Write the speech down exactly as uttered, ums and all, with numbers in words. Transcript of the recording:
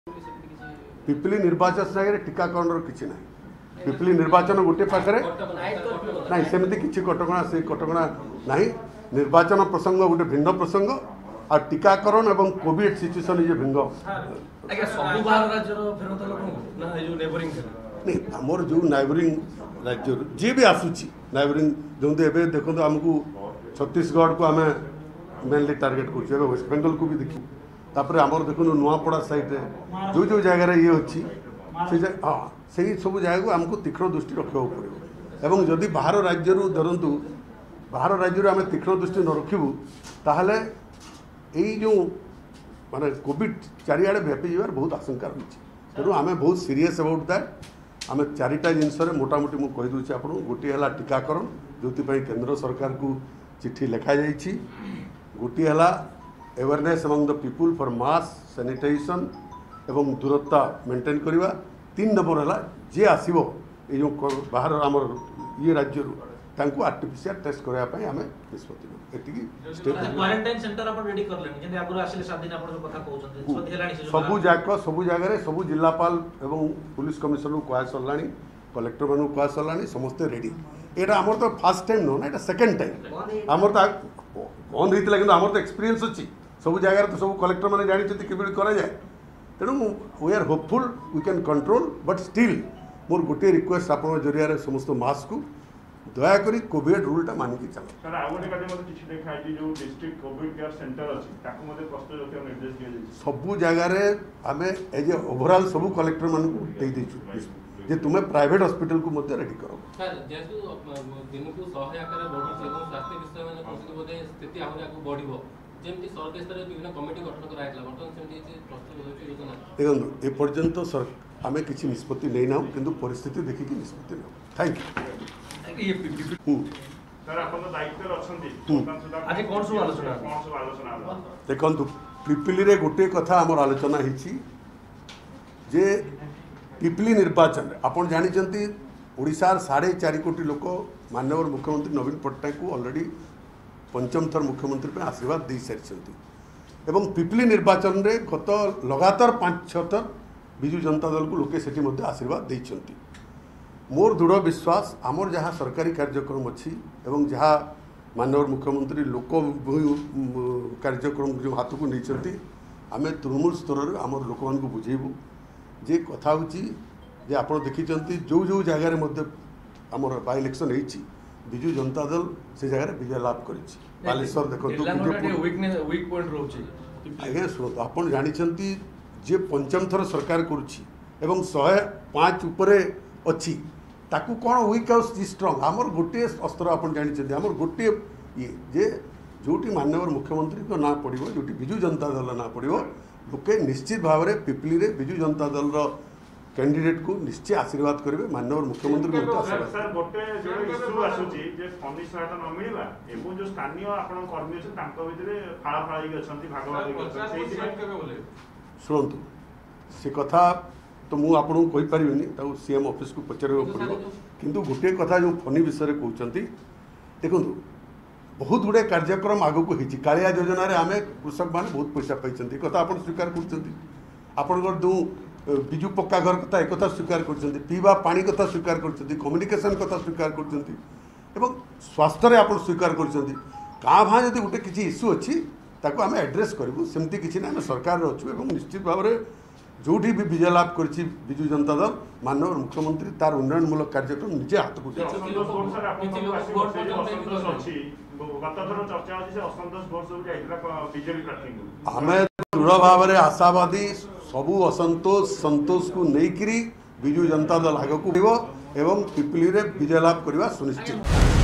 पिपली निर्वाचन सागे टीकाकरण किसी ना पिपली निर्वाचन गोटे पाखे ना सेमती किसी कटका से कटका ना निर्वाचन प्रसंग गोटे भिन्न प्रसंग आ टीकाकरण एवं कोविड सिचुएसन ये भिन्न नहीं आमर जो नाइबरिंग राज्य जी भी आसूची नाइबरिंग जो देखो आमको छत्तीसगढ़ को आम मेनली टार्गेट कर वेस्ट बेंगल को भी देखू तापर आमर देखो नुआपड़ा साइड जो जो जगह ये अच्छी से हाँ से सब जगह को आमको तीक्ष्ण दृष्टि रखा पड़ो एवं जदि बाहर राज्य धरतु बाहर राज्य आम तीक्ष्ण दृष्टि न रखू ताहले यही जो माने कोविड चारिआडे व्यापी जावार बहुत आशंका रही तेणु आम बहुत सीरीयस अबाउट दैट आम चारिटा जिनस मोटामोटी मुझे कहीदे आप गोटे है टीकाकरण जो केंद्र सरकार को चिट्ठी लिखा जाइए गोटे है awareness among the people for mass sanitisation एवं दूरता मेंटेन करवा तीन नंबर है जे आसो ये जो बाहर आमर ये राज्य आर्टिफिशियल टेस्ट करने आम निष्पत्ति सबू जाक सबू जगह सबू जिलापाल एवं पुलिस कमिशनर को कह सरला कलेक्टर मान कह सरला समस्ते रेडी यहाँ आमर तो फास्ट टाइम नुह ना सेकेंड टाइम आमर तो बंद होता है कि आमर तो एक्सपीरियंस अच्छी सब जगह तो सब कलेक्टर मैंने जानते कि कराए तेणु we are hopeful we can control but still more गोटे रिक्वेस्ट आप जरिया समस्त मास को दयाकोरी कोविड रूलटा मानिकी चलो सर आ गोटे काटे मते चिठी देखा है जो डिस्ट्रिक्ट कोविड केयर सेंटर अछि ताको मते प्रस्तुत रखिया निर्देश दिया जाय सबु जगह रे हमें एज ओवरऑल सबु कलेक्टर मान को दे देछु जे तुमे प्राइवेट हॉस्पिटल को मते रेडी करो सर जेतु दिन को सौ आकार बढ़ु एवं स्वास्थ्य विषय माने कोसी बोधे स्थिति आहुरी आगु बढ़िबो जेमति सरकार स्तर विभिन्न कमिटी गठन करायला बर्तन सेमति प्रस्तुत होछि योजना देखो ए पर्यंत सर हमें किछि निष्पत्ति नै ना किंतु परिस्थिति देखि कि निष्पत्ति ना थैंक यू देखु पिपली रे गोटे कथा आमर आलोचना होती जे पिपली निर्वाचन आपड़ जानते ओडिशार साढ़े चार कोटी लोक माननीय मुख्यमंत्री नवीन पट्टनायक को ऑलरेडी पंचम थर मुख्यमंत्री आशीर्वाद दे सारी एवं पिपली निर्वाचन रे गत लगातार पांच छह थर विजु जनता दल को लोके सेठी मध्य आशीर्वाद देइछंती मोर दृढ़ विश्वास आमर जहाँ सरकारी कार्यक्रम अच्छी एवं जहाँ माननीय मुख्यमंत्री लोक कार्यक्रम जो हाथ को नहीं आम तृणमूल स्तर में आम लोक मान बुझेबू जे कथा जे आप देखी जो जो जगार आमर बाय इलेक्शन होती विजु जनता दल से जगह विजय लाभ कर देखो आज्ञा शुणु आप जानते जे पंचम थर सरकार करुँच शहे पाँच उपरे अच्छी ताकू कौन वीक हाउस स्ट्रंग आमर गोटे अस्त्र आप जानते आमर गोटे ये जे जोटी माननीय मुख्यमंत्री को ना पड़ो जो विजु जनता दल ना पड़ो लोके निश्चित भाव में पिपली रे विजु जनता दल कैंडिडेट को निश्चय आशीर्वाद करेंगे माननीय मुख्यमंत्री को सर गोटे जो इश्यू आसुची जे फंड सहायता न मिलला एवं जो स्थानीय आपण कर्मी अछि तांको भितरे फाळा फाळी अछंती भागवादी अछंती सेहि शुणु से कथा तो मुझे आपको कहीपरि सीएम ऑफिस को पचार पड़ो किंतु गोटे कथा जो फनी विषय कहते देखो बहुत गुड़े कार्यक्रम आग को कालिया योजना रे आमे कृषक मैंने बहुत पैसा पाई कथा आप स्वीकार कर जो विजु पक्का घर कथा एक स्वीकार कर पीवा पानी कथा स्वीकार कर कम्युनिकेशन कथा स्वीकार कर स्वास्थ्य आप स्वीकार कर गाँ भाँ जब गोटे किसी इश्यू अच्छी ताको आम एड्रेस करूँ सेमती किसी ना आम सरकार अच्छु निश्चित भाव में जो भी विजय लाभ कर विजु जनता दल माननीय मुख्यमंत्री तार उन्नयनमूलक कार्यक्रम निजे हाथ को आम दृढ़ भाव में आशावादी सबू असंतोष संतोष को लेकिन विजु जनता दल आग को एवं पिपली रे विजय लाभ करवा सुनिश्चित।